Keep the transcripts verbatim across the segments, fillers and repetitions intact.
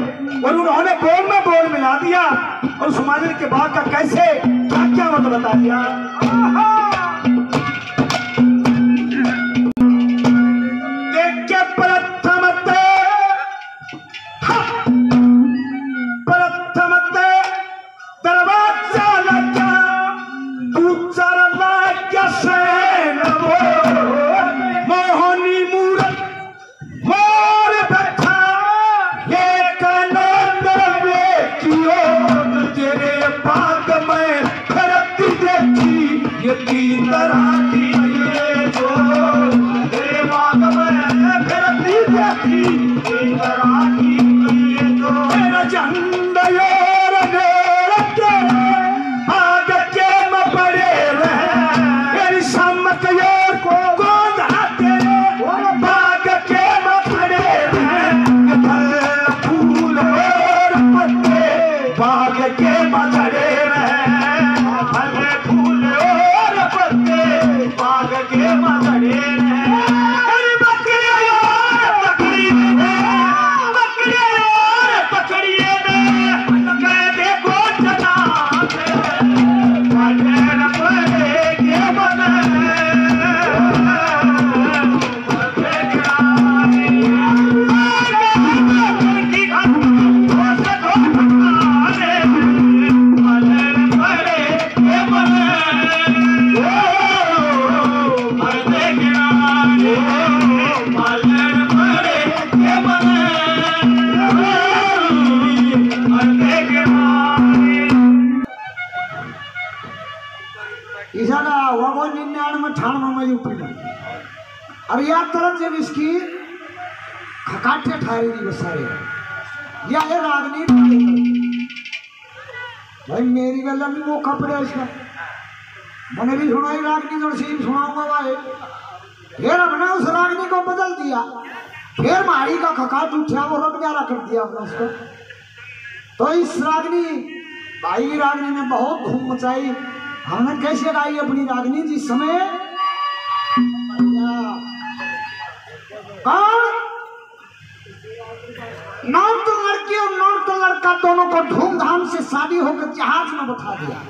और उन्होंने बोल में बोल मिला दिया और उस मालिनी के बाग का कैसे क्या क्या मतलब बता दिया। देख के प्रथम प्रथम दरवाजा लगा तू चरला कैसे मोहनी मूरत मोर बैठा एक तेरे बाग में खरती देखी ये तीन तरह की ये जो तेरे बाग में खरती देखी तीन तरह की ये जो मेरा झंडा यार मेरा तेरे बाग के में पड़े रहे मेरी शामक यार को कौन आते बाग के में पड़े रहे फूल और पत्ते बाग के मचड़े रहे फल फूल और पत्ते बाग के मचड़े रहे बकरियां यार बकरी बकरियां यार पकड़िए कह देखो जना पड़े के बने और या तरह जब इसकी खकाटे ठारी दी बसारे या ये रागनी भाई मेरी गल नहीं वो कपड़े इसका मैंने भी सुना ही रागनी तो सीन सुनाऊंगा भाई फिर हमने उस रागनी को बदल दिया फिर मारी का खकाट उठा वो रख ग्यारह कर दिया हमने उसको। तो इस रागनी भाई की रागनी ने बहुत धूम मचाई। हमने कैसे गाई अपनी रागनी जिस समय नौ तो लड़की और नौ तो लड़का दोनों को धूमधाम से शादी होकर जहाज में बैठा दिया।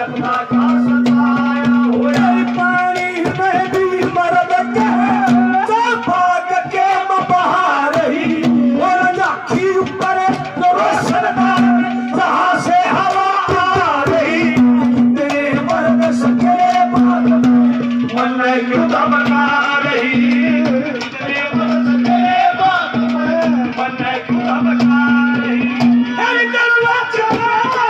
अपना का सताया हुआ पानी में भी मर्द के तो भाग के बहा रही और जाखी ऊपर रोशनदार जहां से हवा आ रही तेरे मर्द सके बात मन क्यों धमका रही तेरे मर्द सके बात मन क्यों धमका रही तेरे दरवा चला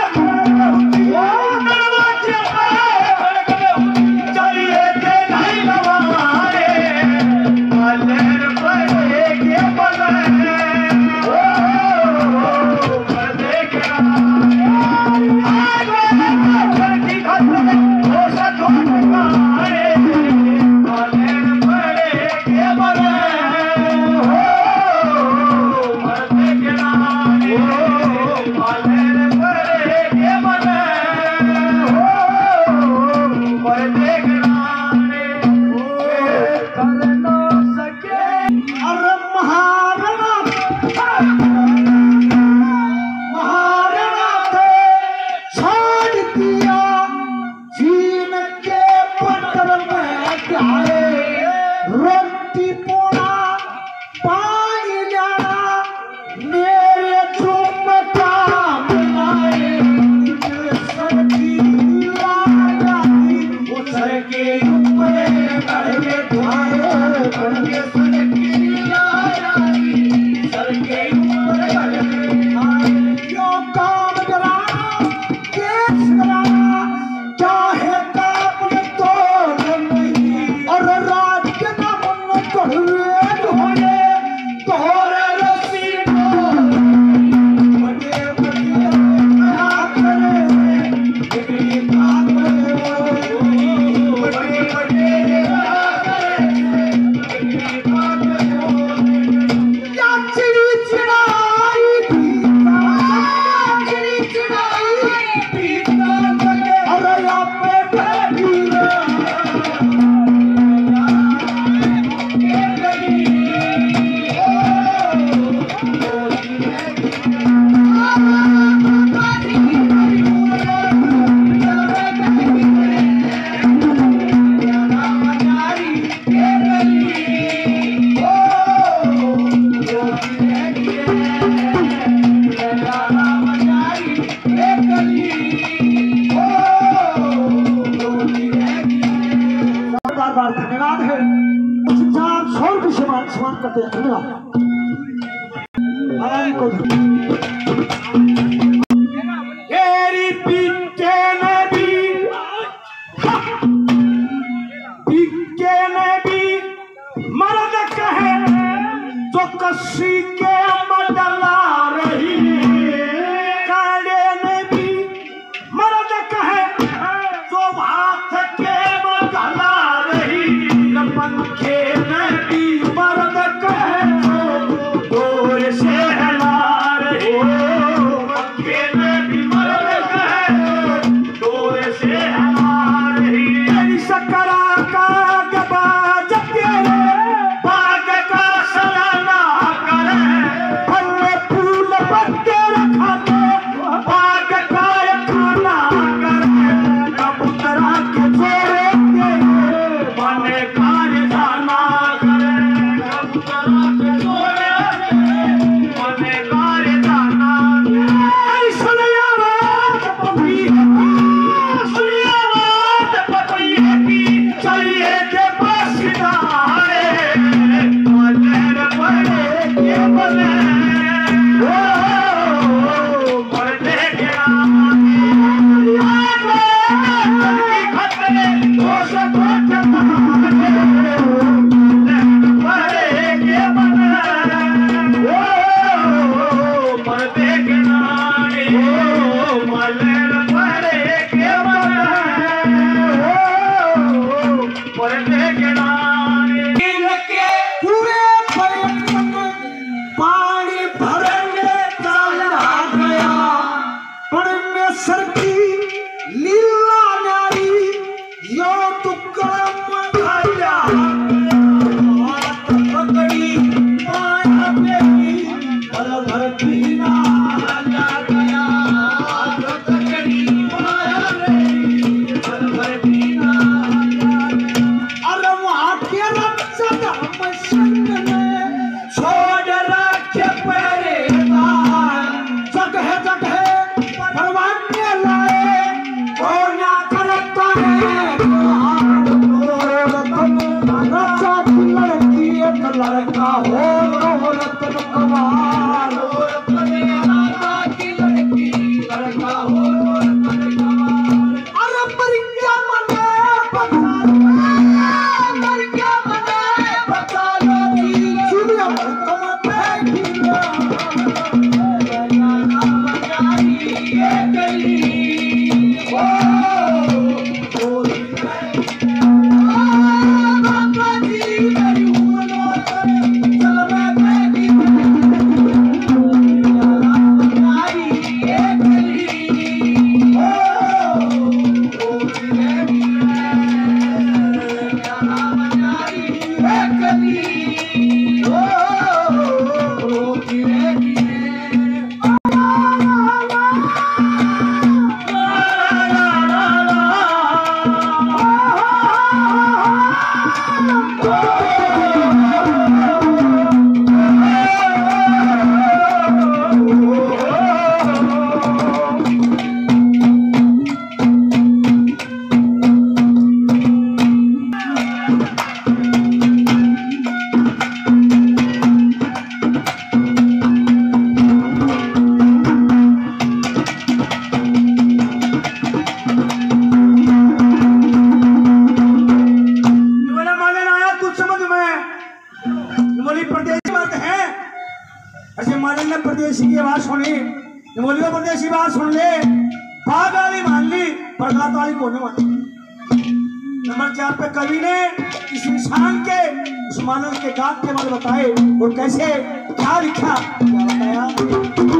धन्यवाद है चार सौ रुपये से मान सम्मान करते हैं धन्यवाद तेरी पीछे ने भी पीछे ने भी मर्द कहे जो कसी के मडला रही काले ने भी मर्द कहे जो हाथ के मडला पंखे में भी मर्द कहे दूर से हिला रहे पंखे में भी मर्द कहे दूर से हिला रही सकरा का गबाज तेरे बाग का सलाना करे फल फूल पत्ते रखाते बाग का खाना करे कबूतरा के छोरे बने सुनिया लड़का हो तो रतन कमाल की लड़की लड़का हो तो रतन कमाल। अरे पर क्या मने बता पर क्या मने बता लो चुनिया तुम बैठी ना गाना बजाई ये गली ओ परदेशी की आवाज सुनी बोलियो परदेशी बात सुन ले भाग वाली मान ली प्रघात वाली कोने मान। नंबर चार पे कवि ने इस इंसान के उस मानव के गात के बारे बताए और कैसे क्या लिखा क्या बताया।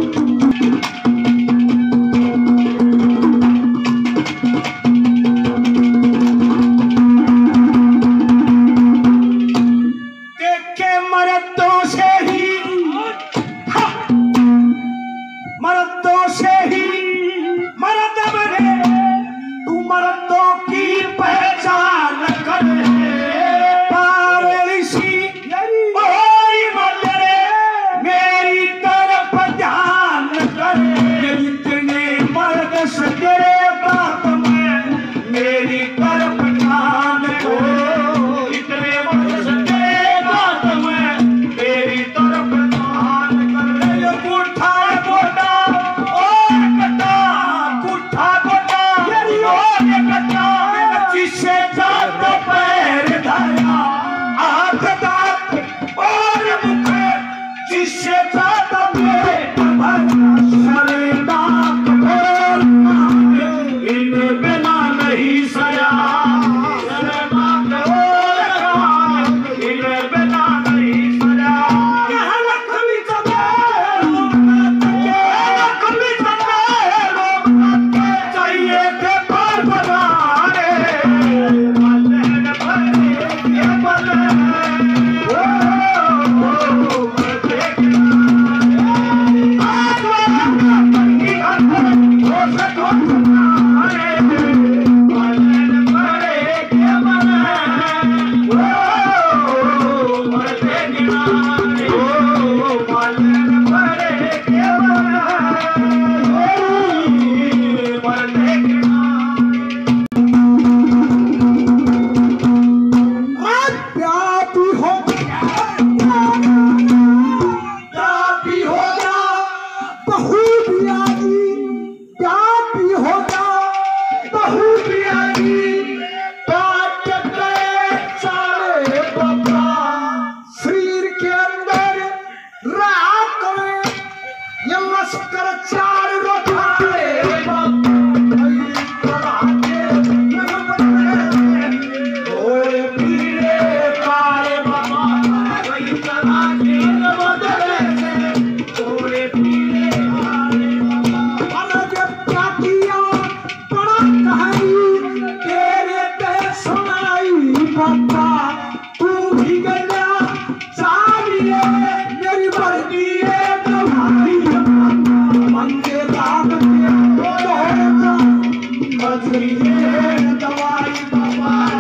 दवाई